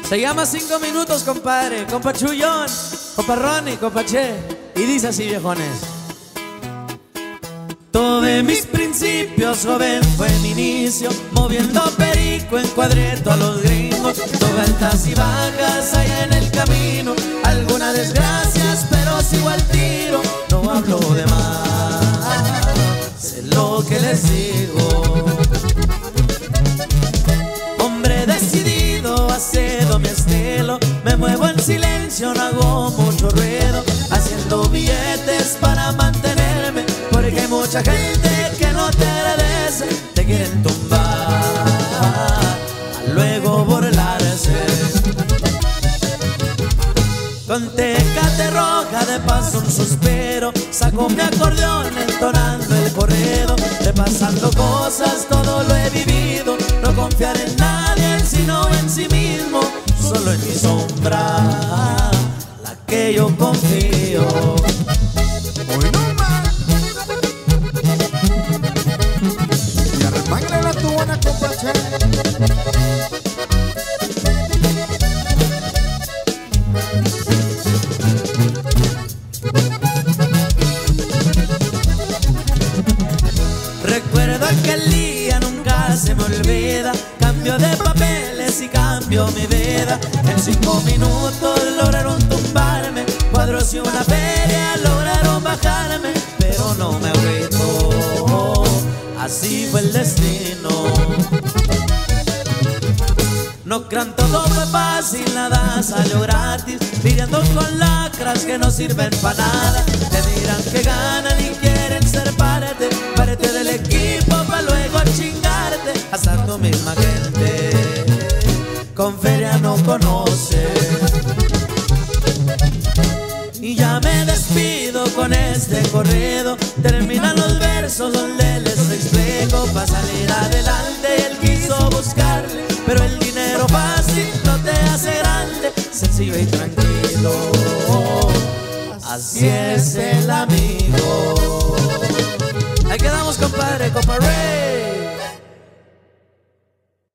Se llama 5 minutos, compadre. Compa Chullón, compa Ronnie, compa Che. Y dice así, viejones. Todo de mis principios, joven, fue mi inicio, moviendo perico en cuadreto a los gringos. Todo altas y bajas hay en el camino, algunas desgracias, pero sigo al tiro. No hablo de más, sé lo que les digo. Hombre decidido, acedo mi estilo, me muevo en silencio, no hago mucho ruido, haciendo billetes para mantenerme, porque hay mucha gente que no te agradece, te quieren tumbar, luego burlarse. Con Tecate roja de paso un suspiro, saco mi acordeón entonando el corrido, repasando cosas, todo lo he vivido, no confiar en nadie sino en sí mismo, solo en mi sombra, la que yo confío. Hoy no más. Y arremangale la tubana, compa Che. Recuerdo aquel día, nunca se me olvida, cambio de papeles y cambio mi vida. En 5 minutos lograron tumbarme, cuadros y una feria lograron bajarme, pero no me agüito, así fue el destino. No crean, todo fue fácil, nada salió gratis, viviendo con lacras que no sirven para nada. Te dirán que ganan y quieren ser parte del equipo para luego chingarte. Hasta tu misma gente con feria no conoce. Y ya me despido con este corrido, terminan los versos donde les explico. Para salir adelante él quiso buscarle, pero el dinero fácil no te hace grande, sencillo y tranquilo, así es el amigo.